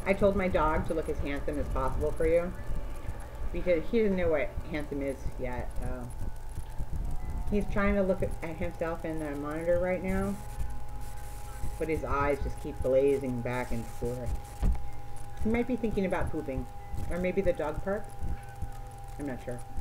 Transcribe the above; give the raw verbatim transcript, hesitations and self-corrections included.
I told my dog to look as handsome as possible for you because he doesn't know what handsome is yet. So he's trying to look at, at himself in the monitor right now, but his eyes just keep blazing back and forth. He might be thinking about pooping, or maybe the dog park. I'm not sure.